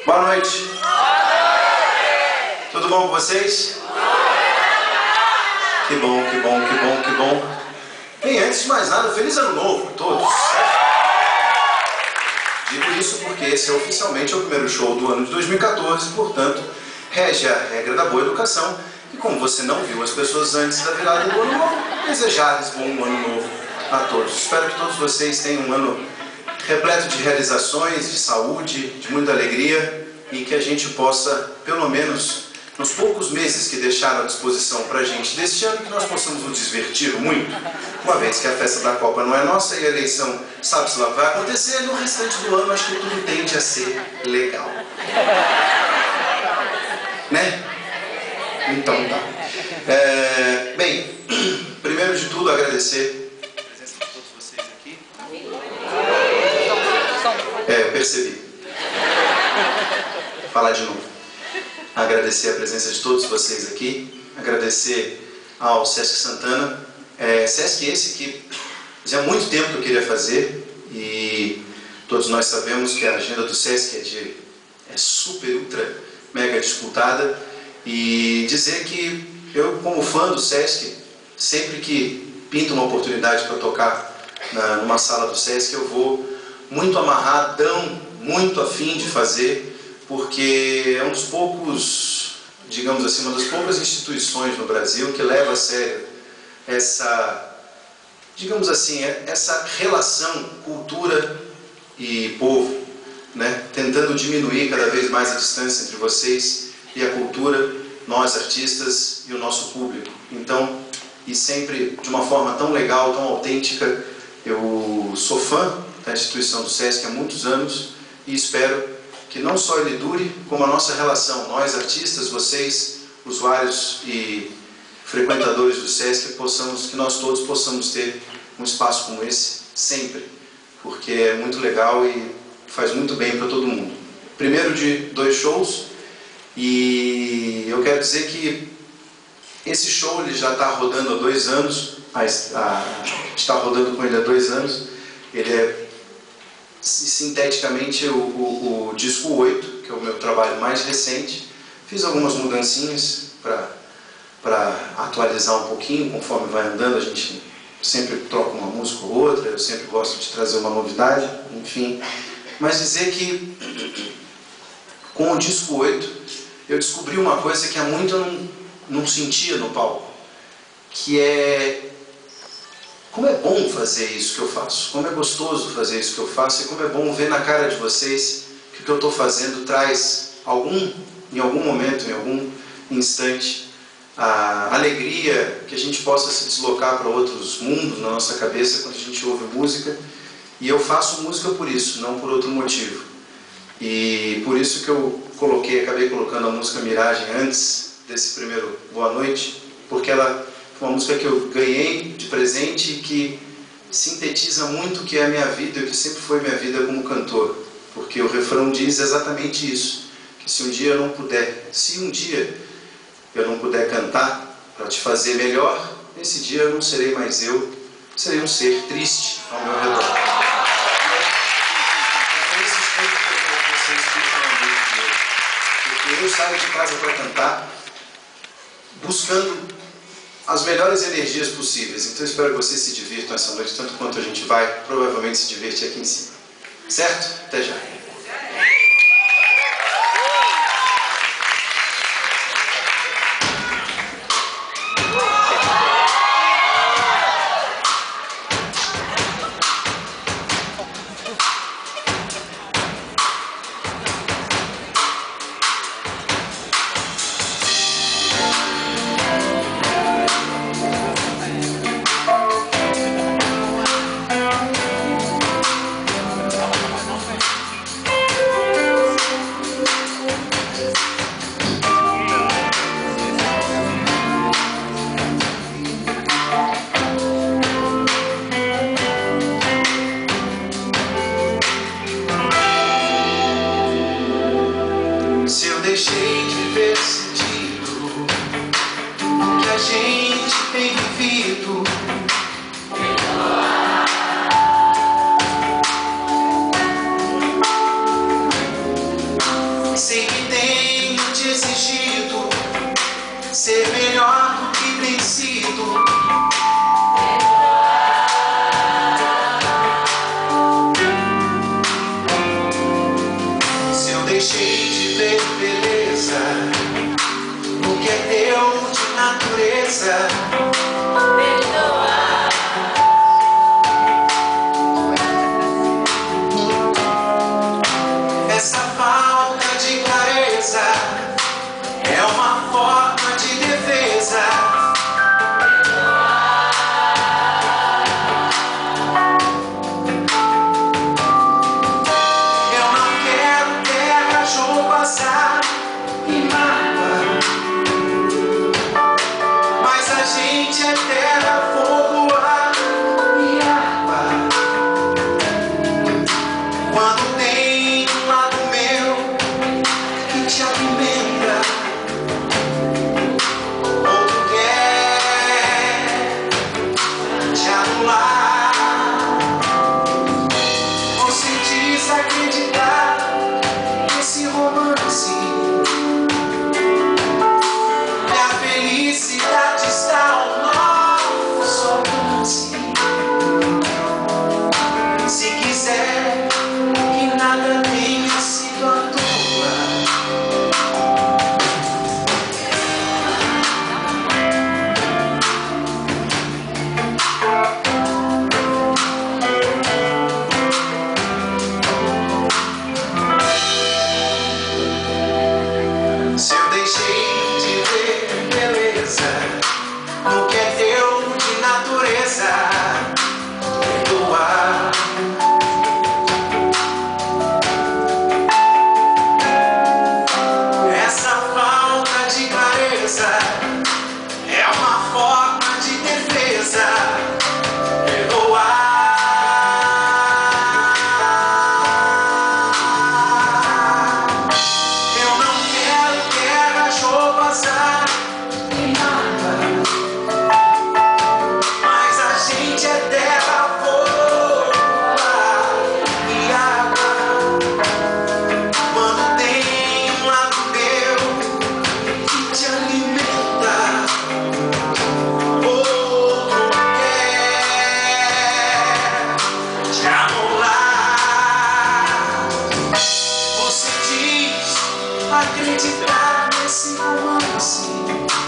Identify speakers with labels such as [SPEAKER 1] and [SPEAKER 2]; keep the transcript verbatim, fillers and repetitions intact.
[SPEAKER 1] Boa noite. Tudo bom com vocês? Que bom, que bom, que bom, que bom. Bem, antes de mais nada, feliz ano novo a todos. Digo isso porque esse é oficialmente o primeiro show do ano de dois mil e quatorze, portanto, rege a regra da boa educação. E como você não viu as pessoas antes da virada do ano novo, desejar-lhes bom ano novo a todos. Espero que todos vocês tenham um ano repleto de realizações, de saúde, de muita alegria e que a gente possa, pelo menos nos poucos meses que deixaram à disposição para a gente deste ano, que nós possamos nos divertir muito, uma vez que a festa da Copa não é nossa e a eleição sabe-se lá vai acontecer, no restante do ano acho que tudo tende a ser legal. Né? Então tá. É, bem, primeiro de tudo agradecer a presença de todos vocês aqui. É, eu percebi. Vou falar de novo. Agradecer a presença de todos vocês aqui. Agradecer ao Sesc Santana. É, Sesc esse que fazia muito tempo que eu queria fazer. E todos nós sabemos que a agenda do Sesc é, de, é super, ultra, mega disputada. E dizer que eu, como fã do Sesc, sempre que pinto uma oportunidade para tocar na, numa sala do Sesc, eu vou muito amarradão, muito afim de fazer, porque é um dos poucos, digamos assim, uma das poucas instituições no Brasil que leva a sério essa, digamos assim, essa relação cultura e povo, né? Tentando diminuir cada vez mais a distância entre vocês e a cultura, nós artistas e o nosso público. Então, e sempre de uma forma tão legal, tão autêntica, eu sou fã da instituição do Sesc há muitos anos e espero que não só ele dure, como a nossa relação, nós artistas, vocês, usuários e frequentadores do Sesc, possamos, que nós todos possamos ter um espaço como esse sempre, porque é muito legal e faz muito bem para todo mundo. Primeiro de dois shows, e eu quero dizer que esse show ele já está rodando há dois anos, a, a, está rodando com ele há dois anos, ele é sinteticamente o, o, o disco oito, que é o meu trabalho mais recente. Fiz algumas mudancinhas para atualizar um pouquinho, conforme vai andando, a gente sempre troca uma música ou outra, eu sempre gosto de trazer uma novidade, enfim. Mas dizer que com o disco oito eu descobri uma coisa que há muito eu não, não sentia no palco, que é como é bom fazer isso que eu faço, como é gostoso fazer isso que eu faço e como é bom ver na cara de vocês que o que eu estou fazendo traz algum, em algum momento, em algum instante, a alegria, que a gente possa se deslocar para outros mundos na nossa cabeça quando a gente ouve música. E eu faço música por isso, não por outro motivo. E por isso que eu coloquei, acabei colocando a música Miragem antes desse primeiro Boa Noite, porque ela foi uma música que eu ganhei de presente e que sintetiza muito o que é a minha vida e o que sempre foi minha vida como cantor. Porque o refrão diz exatamente isso, que se um dia eu não puder, se um dia eu não puder cantar para te fazer melhor, nesse dia eu não serei mais eu, serei um ser triste ao meu redor. É esses pontos que eu quero que vocês fiquem na mente de hoje. Porque eu saio de casa para cantar buscando as melhores energias possíveis. Então eu espero que vocês se divirtam essa noite, tanto quanto a gente vai provavelmente se divertir aqui em cima. Certo? Até já. te exigido ser melhor do que tem sido. Se eu deixei de ver beleza no que é teu de natureza, essa falta de clareza é uma forma de defesa. Eu não quero terra, jogo, azar e mapa, mas a gente é terra, fogo, ar e água. Quando tem um lado meu que te alimenta, outro quer te anular. Você diz acreditar nesse romance, e a felicidade está ao nosso alcance. Se quiser que nada tenha sido à toa, se eu deixei de ver beleza no que é teu de natureza, perdoar. Essa falta de clareza é uma forma de defesa. Perdoar. Eu não quero guerra, jogo, azar e nada, mas a gente é terra, fogo, ar e água. Quando tem um lado meu que te alimenta, outro quer te anular. Você diz acreditar nesse romance,